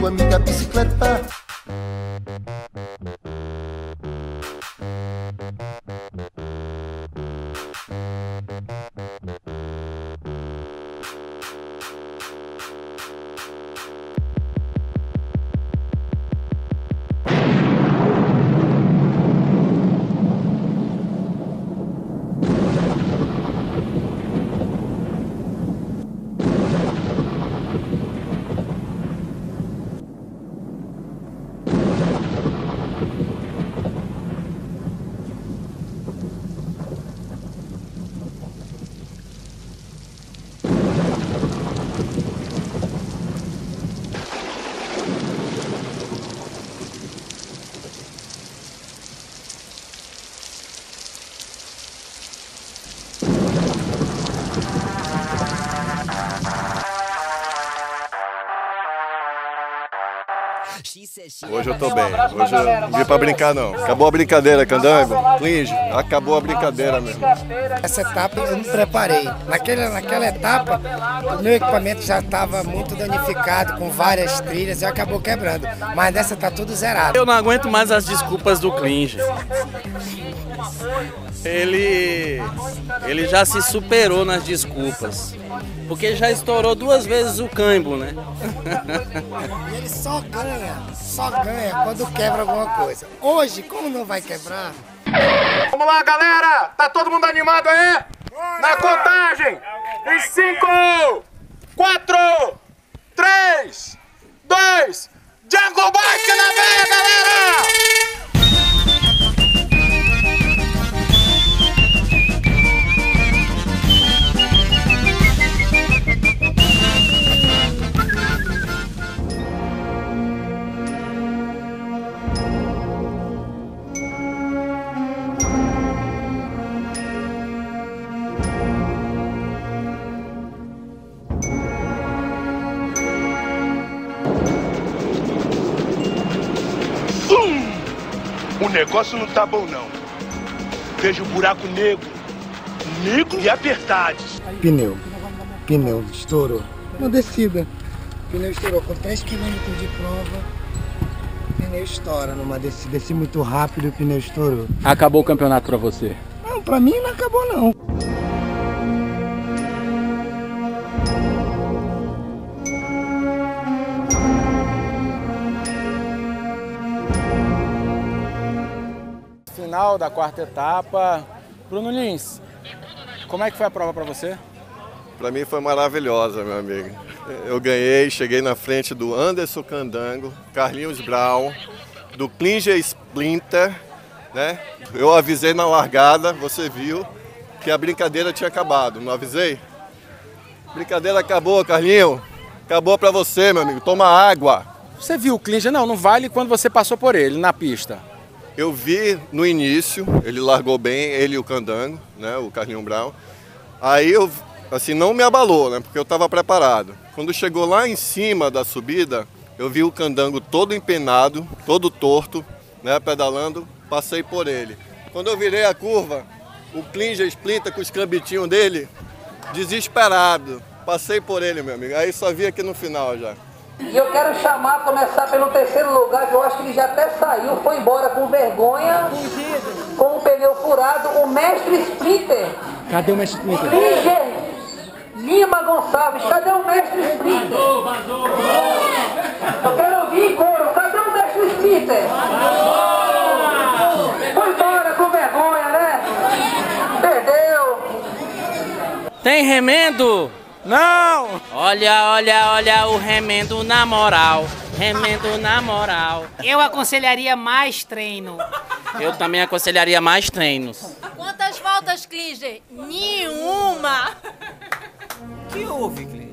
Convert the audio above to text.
amiga bicicleta. Hoje eu tô bem, hoje eu não vim pra brincar não. Acabou a brincadeira, Candango. Clinge, acabou a brincadeira mesmo. Essa etapa eu me preparei. Naquela etapa, o meu equipamento já estava muito danificado, com várias trilhas e acabou quebrando. Mas nessa tá tudo zerado. Eu não aguento mais as desculpas do Clinge. Ele já se superou nas desculpas. Porque já estourou 2 vezes o câmbio, né? E ele só ganha quando quebra alguma coisa. Hoje, como não vai quebrar... Vamos lá, galera! Tá todo mundo animado aí? Na contagem! Em 5, 4, 3, 2, Jungle Bike na veia, galera! O negócio não tá bom, não. Vejo buraco negro e apertados. Pneu estourou. Uma descida. Pneu estourou com 3 km de prova. Pneu estoura numa descida. Desci muito rápido e o pneu estourou. Acabou o campeonato pra você? Não, pra mim não acabou não. Final da 4ª etapa. Bruno Lins, como é que foi a prova para você? Pra mim foi maravilhosa, meu amigo. Eu ganhei, cheguei na frente do Anderson Candango, Carlinhos Brown, do Clinge Splinter, né? Eu avisei na largada, você viu, que a brincadeira tinha acabado, não avisei? Brincadeira acabou, Carlinho. Acabou pra você, meu amigo. Toma água. Você viu o Clinge? Não vale quando você passou por ele na pista. Eu vi no início, ele largou bem, ele e o Candango, né, o Carlinhos Brown. Aí eu, assim, não me abalou, né, porque eu estava preparado. Quando chegou lá em cima da subida, eu vi o Candango todo empenado, todo torto, né, pedalando, passei por ele. Quando eu virei a curva, o Clinge Splinter com os cambitinhos dele, desesperado, passei por ele, meu amigo. Aí só vi aqui no final já. E eu quero começar pelo 3º lugar, que eu acho que ele já até saiu, foi embora com vergonha, com o pneu furado, o mestre Splinter. Cadê o mestre Splinter? Clinge Lima Gonçalves, cadê o mestre Splinter? Vazou. Eu quero ouvir em coro, cadê o mestre Splinter? Foi embora com vergonha, né? Perdeu. Tem remendo? Não! Olha o remendo na moral. Remendo na moral. Eu aconselharia mais treino. Eu também aconselharia mais treinos. Quantas voltas, Clinge? Nenhuma! O que houve, Clinge?